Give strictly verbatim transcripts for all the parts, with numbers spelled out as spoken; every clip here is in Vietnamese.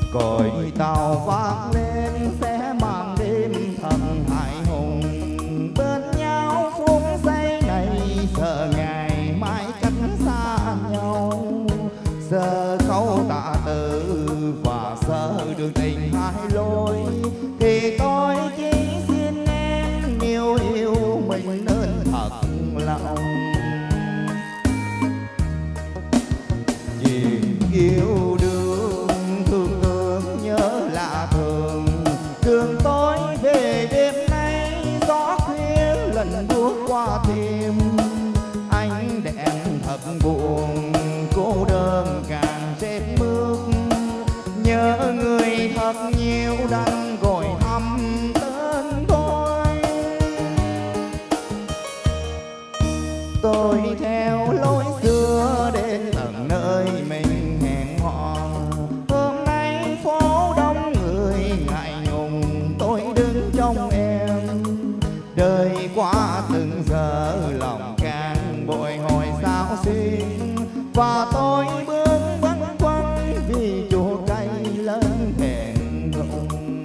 còi tàu vang lên sẽ mang đêm thầm hải hùng. Bên nhau phút giây này sợ ngày mai cách xa nhau, giờ câu tạ từ và giờ đường tình hai lối. Thì tôi chỉ xin em yêu yêu mình nên thật lòng. Chuyện yêu đương thương thương nhớ lạ thường, đường tối về đêm nay gió khuya lần bước qua thêm. Ánh đèn thật buồn cô đơn càng chết mướt, nhớ người thật nhiều đành gọi thăm tên tôi. Tôi theo lối xưa đến tận nơi mình hẹn hò. Hôm nay phố đông người ngại ngùng tôi đứng trong em. Đời qua từng giờ lòng càng bồi hồi sao xuyên, và tôi bước băn khoăn vì chùa cây lớn hẹn rụng.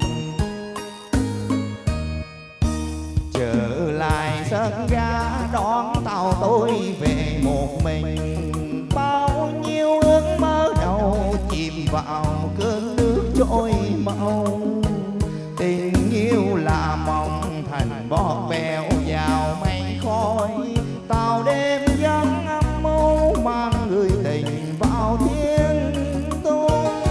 Trở lại sân ga đón tàu tôi về một mình, bao nhiêu ước mơ đầu chìm vào cơn nước trôi mau. Tình yêu là mộng thành bọt bèo vào mây khói, tàu đêm vắng âm mưu mang người tình vào thiên tu.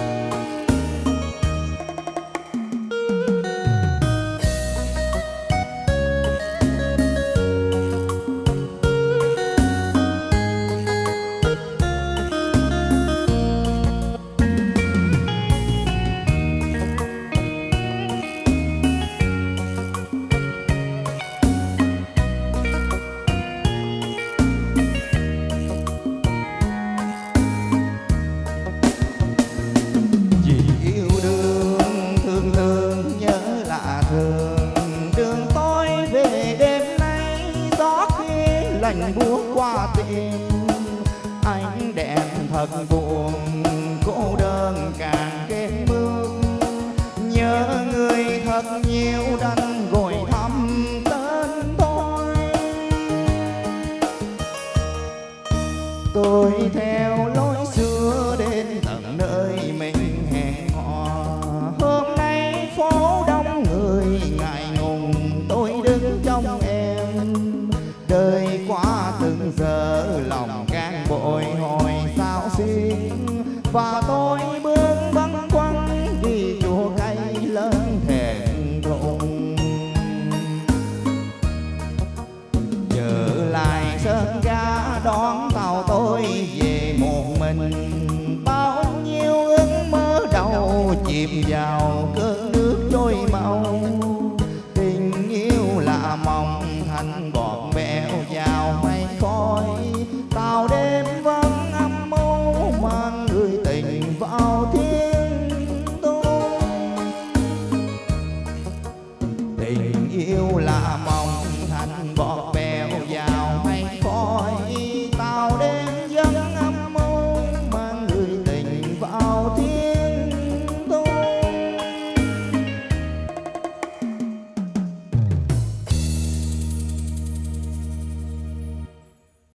Đường tôi về đêm nay gió khi lạnh buốt qua tim. Ánh đèn thật buồn cô đơn càng kết mưa, nhớ người thật nhiều đành gọi thăm tên tôi. Tôi theo lối xưa đến tận nơi mình hẹn hò. Hôm nay phố đông người ngại ngùng tôi đứng trong em. Đời qua từng giờ lòng càng bồi hồi sao xuyên, và tôi bước băn khoăn vì chùa cây lớn thẹn thùng. Trở lại sân ga đón tàu tôi về một mình, bao nhiêu ước mơ đầu chìm vào